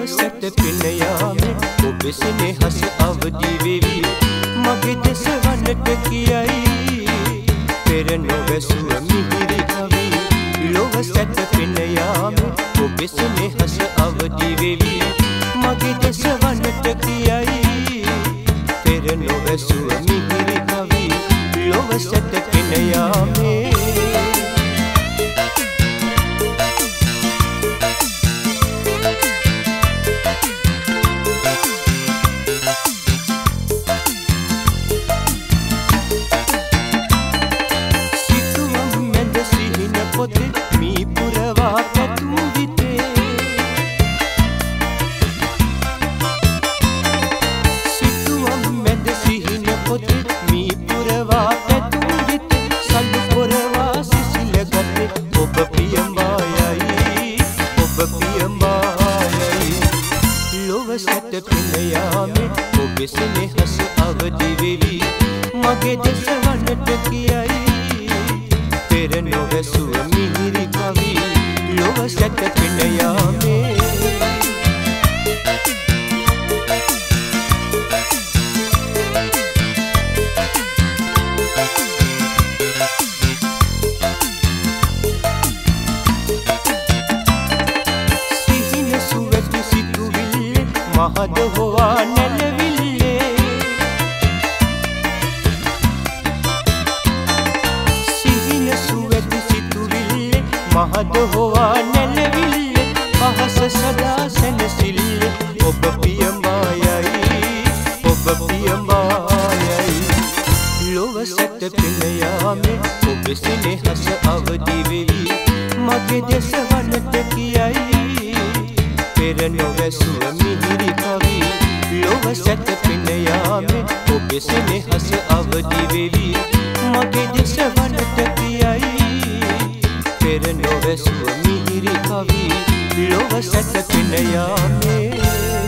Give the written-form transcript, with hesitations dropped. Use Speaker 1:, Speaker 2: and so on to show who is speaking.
Speaker 1: ලොවසට පෙන යාමේ ඔබ සෙනෙහස අවදි වෙවි මගේ දෙස වන්නට කියයි පෙර නොවැසුව මිහිරි කවි ලොවසට පෙන යාමේ ඔබ සෙනෙහස අවදි වෙවි මගේ දෙස වන්නට කියයි පෙර නොවැසුව මිහිරි කවි ලොවසට පෙන යාමේ ලොවසට පෙන යාමේ ඔබ සෙනෙහස අවදි වෙවි මගේ දෙස වන්නට කියයි පෙර නොවැසුව මිහිරි කවි ලොවසට පෙන යාමේ මහද හොවා නැලවිල්ලේ සිහින සුවැති සිතුවිල්ලේ මහද හොවා නැලවිල්ලේ පහස සදා සැනසිල්ලේ ඔබ පියමායයි ඔබ පියමායයි ලොවසට පෙන යාමේ ඔබ සෙනෙහස අවදි වෙවි මගේ දෙස වන්නට කියයි පෙර නොවැසුව මිහිරි කවි ලොවසට පෙන යාමේ ඔබ සෙනෙහස අවදි වෙවි මගේ දෙස වන්නට කියයි පෙර නොවැසුව මිහිරි කවි ලොවසට පෙන යාමේ